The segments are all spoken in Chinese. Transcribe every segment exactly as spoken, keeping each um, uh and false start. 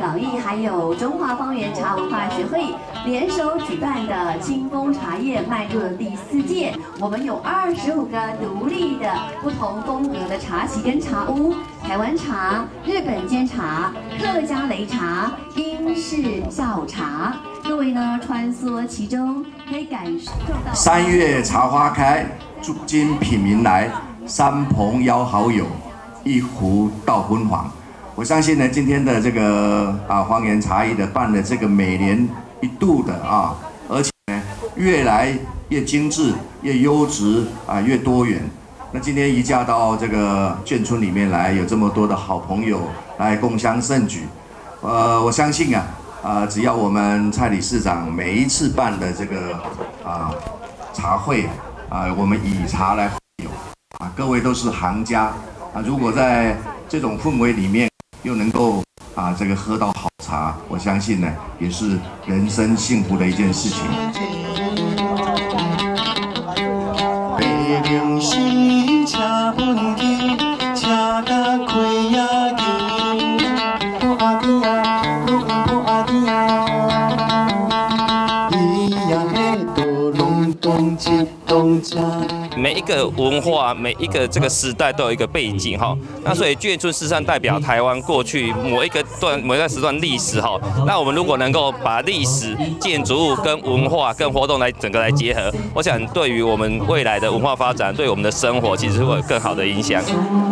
小艺还有中华方圆茶文化学会联手举办的清风茶叶迈入了第四届。我们有二十五个独立的不同风格的茶席跟茶屋，台湾茶、日本煎茶、客家擂茶、英式下午茶。各位呢穿梭其中，可以感受到三月茶花开，祝今品茗来，三朋邀好友，一壶到昏黄。我相信呢，今天的这个啊方圆茶艺的办的这个每年一度的啊，而且呢越来越精致、越优质啊、越多元。那今天移驾到这个眷村里面来，有这么多的好朋友来共襄盛举。呃，我相信啊，啊、呃，只要我们蔡理事长每一次办的这个啊茶会啊，我们以茶来会友啊，各位都是行家啊，如果在这种氛围里面又能够啊这个喝到好茶，我相信呢也是人生幸福的一件事情。 每一个文化，每一个这个时代都有一个背景哈，那所以眷村事实上代表台湾过去某一个段某一段时段历史哈。那我们如果能够把历史、建筑物跟文化跟活动来整个来结合，我想对于我们未来的文化发展，对我们的生活其实会有更好的影响。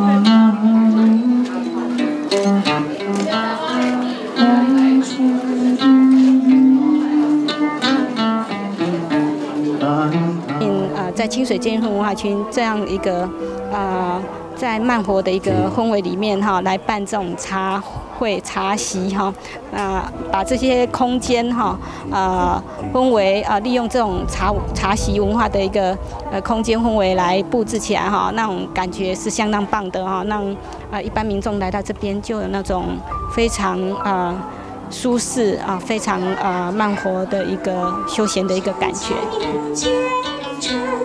在清水建村文化区这样一个呃，在慢活的一个氛围里面哈，来办这种茶会、茶席哈，啊、呃，把这些空间哈，呃，氛围啊、呃，利用这种茶茶席文化的一个呃空间氛围来布置起来哈，那种感觉是相当棒的哈，让呃一般民众来到这边就有那种非常啊。呃舒适啊，非常啊慢活的一个休闲的一个感觉。